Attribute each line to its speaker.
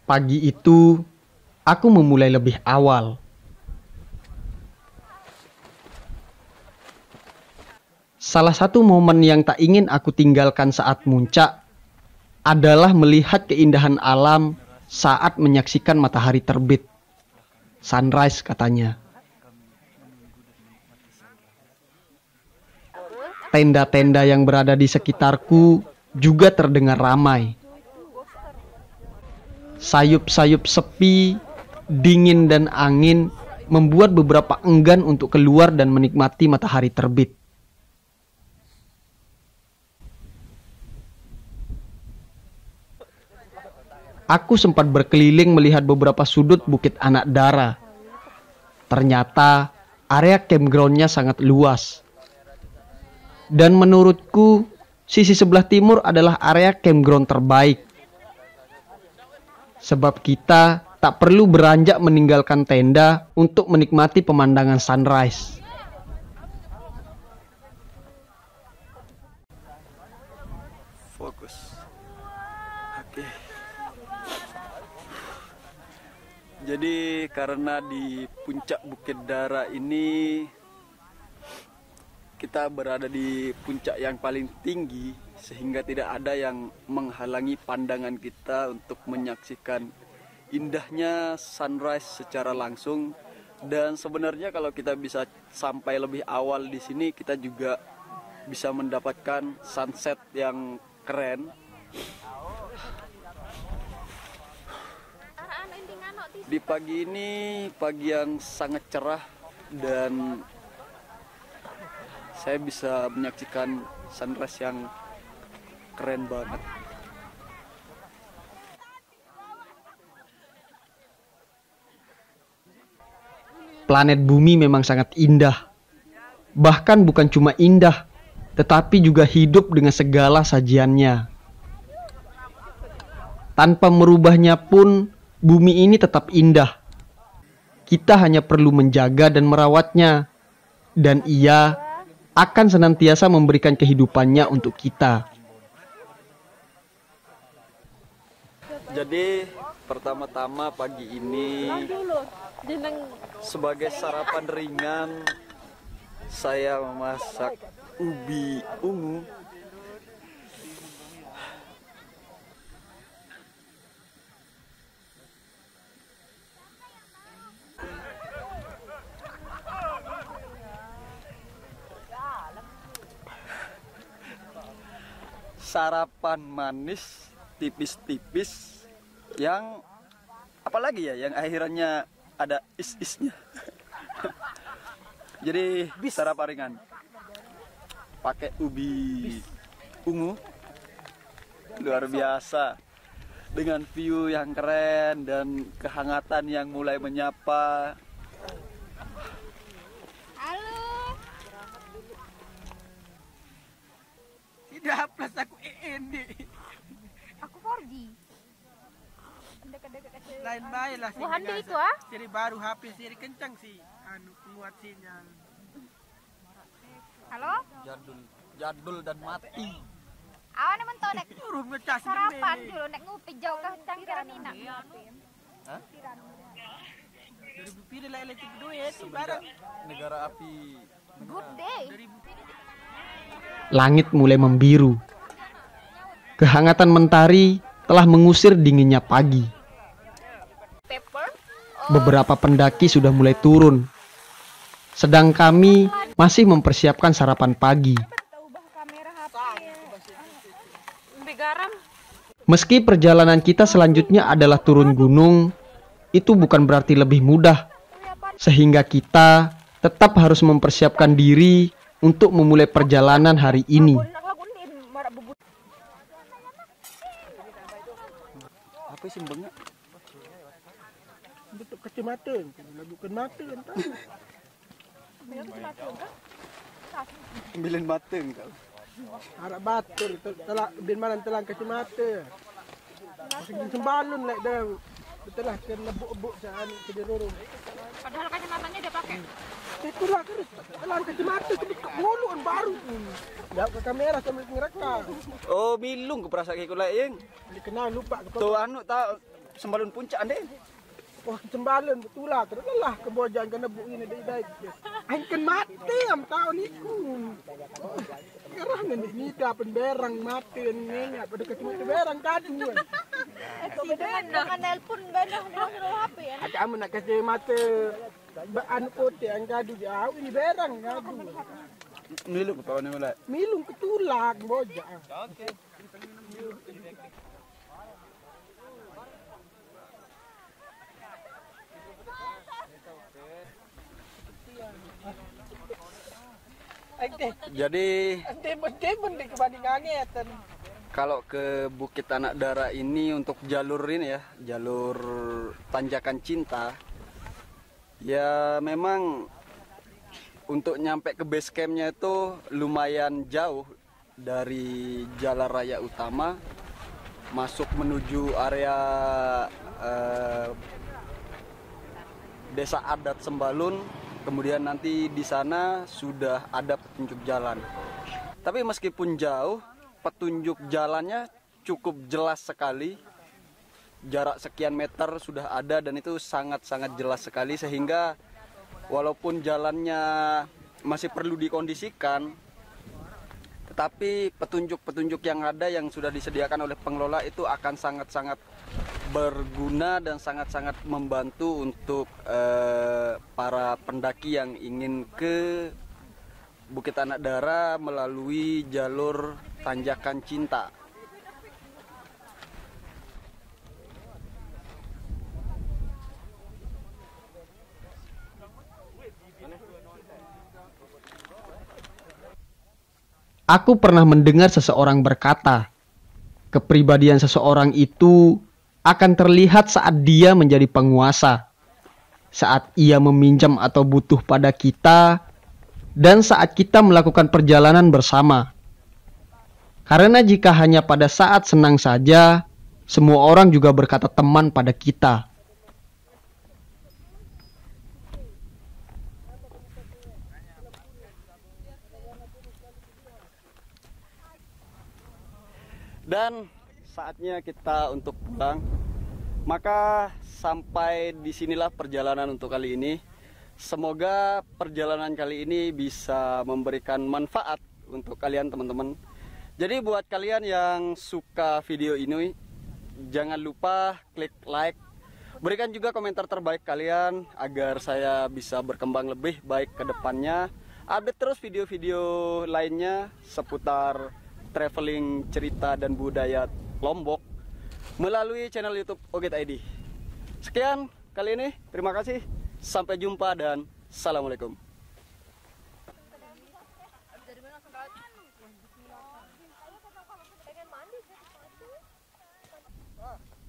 Speaker 1: Pagi itu, aku memulai lebih awal. Salah satu momen yang tak ingin aku tinggalkan saat muncak adalah melihat keindahan alam saat menyaksikan matahari terbit. Sunrise katanya. Tenda-tenda yang berada di sekitarku juga terdengar ramai. Sayup-sayup sepi, dingin dan angin membuat beberapa enggan untuk keluar dan menikmati matahari terbit. Aku sempat berkeliling melihat beberapa sudut Bukit Anak Dara. Ternyata area campground-nya sangat luas. Dan menurutku, sisi sebelah timur adalah area campground terbaik. Sebab kita tak perlu beranjak meninggalkan tenda untuk menikmati pemandangan sunrise.
Speaker 2: Fokus. Oke. Jadi karena di puncak Bukit Dara ini kita berada di puncak yang paling tinggi, sehingga tidak ada yang menghalangi pandangan kita untuk menyaksikan indahnya sunrise secara langsung. Dan sebenarnya kalau kita bisa sampai lebih awal di sini, kita juga bisa mendapatkan sunset yang keren. Di pagi ini, pagi yang sangat cerah, dan saya bisa menyaksikan sunrise yang keren banget.
Speaker 1: Planet bumi memang sangat indah. Bahkan bukan cuma indah, tetapi juga hidup dengan segala sajiannya. Tanpa merubahnya pun, bumi ini tetap indah. Kita hanya perlu menjaga dan merawatnya. Dan ia akan senantiasa memberikan kehidupannya untuk kita.
Speaker 2: Jadi pertama-tama pagi ini, sebagai sarapan ringan, saya memasak ubi ungu. Sarapan manis tipis-tipis yang apalagi ya, yang akhirannya ada is-isnya. Jadi sarapan ringan pakai ubi ungu, luar biasa, dengan view yang keren dan kehangatan yang mulai menyapa.
Speaker 3: Tidak, plus aku END.
Speaker 4: Aku 4G.
Speaker 3: Lain baik lah sih.
Speaker 4: Handi itu ah?
Speaker 3: Seri baru HP seri kencang sih. Anu penguat sinyal.
Speaker 4: Halo?
Speaker 2: Jadul dan mati.
Speaker 4: Awan emang tau nek
Speaker 3: Suruh ngecas
Speaker 4: sarapan dulu nek ngupi jauh ke cangkiran Nina.
Speaker 2: Hah?
Speaker 3: 2000 pilih lah elektrik duit sih barang.
Speaker 2: Negara api.
Speaker 4: Good day.
Speaker 3: 2000
Speaker 1: Langit mulai membiru. Kehangatan mentari telah mengusir dinginnya pagi.
Speaker 4: Pepper.
Speaker 1: Beberapa pendaki sudah mulai turun. Sedang kami masih mempersiapkan sarapan pagi.
Speaker 4: Ubah kamera HP. Lebih garam.
Speaker 1: Meski perjalanan kita selanjutnya adalah turun gunung, itu bukan berarti lebih mudah. Sehingga kita tetap harus mempersiapkan diri untuk memulai perjalanan hari ini.
Speaker 2: Apa sih bengak?
Speaker 3: bentuk kacamata. Bukan mata kan tahu.
Speaker 2: Ambilin batang kau.
Speaker 3: Harap batur telah bin malam telang kacamata. Masih sembalun lek dah. Betul lah kena buk-buk saan kedirurung.
Speaker 4: Padahal kacamatanya dia pakai.
Speaker 3: Itu lah kan telang kacamata kebuka buluan baru. Dak ke kamera sambil ngerekam.
Speaker 2: Oh, milung ke perasa kayak kulai yang.
Speaker 3: Dikenal lupa
Speaker 2: Tuh anu tak sembalun puncak ande.
Speaker 3: Wah, sembalun betul lah. Terus lah kebojang kena bu ini dari aing kan mati am tahun iku. Sekarang ini dapat berang mati ngengat pada ketemu berang kadu.
Speaker 4: Makan nelpon benar HP ya.
Speaker 3: Kamu nak kasih mata anu kote ang kadu jauh ini berang kadu.
Speaker 2: Milung ke kawan mulai.
Speaker 3: Milung ketulak bojang.
Speaker 2: Jadi
Speaker 3: Demon di kebandingannya dan
Speaker 2: kalau ke Bukit Anak Dara ini untuk jalur ini ya, jalur tanjakan cinta, ya memang untuk nyampe ke base campnya itu lumayan jauh dari jalan raya utama, masuk menuju area Desa Adat Sembalun, kemudian nanti di sana sudah ada petunjuk jalan. Tapi meskipun jauh, petunjuk jalannya cukup jelas sekali. Jarak sekian meter sudah ada dan itu sangat-sangat jelas sekali, sehingga walaupun jalannya masih perlu dikondisikan, tetapi petunjuk-petunjuk yang ada yang sudah disediakan oleh pengelola itu akan sangat-sangat berguna dan sangat-sangat membantu untuk para pendaki yang ingin ke Bukit Anak Dara melalui jalur Tanjakan Cinta.
Speaker 1: Aku pernah mendengar seseorang berkata, kepribadian seseorang itu akan terlihat saat dia menjadi penguasa, saat ia meminjam atau butuh pada kita, dan saat kita melakukan perjalanan bersama. Karena jika hanya pada saat senang saja, semua orang juga berkata teman pada kita.
Speaker 2: Dan saatnya kita untuk pulang. Maka sampai disinilah perjalanan untuk kali ini. Semoga perjalanan kali ini bisa memberikan manfaat untuk kalian teman-teman. Jadi buat kalian yang suka video ini, jangan lupa klik like. Berikan juga komentar terbaik kalian agar saya bisa berkembang lebih baik ke depannya. Update terus video-video lainnya seputar traveling, cerita, dan budaya Lombok melalui channel YouTube Oget ID. Sekian kali ini, terima kasih. Sampai jumpa dan assalamualaikum.
Speaker 4: Pengen mandi.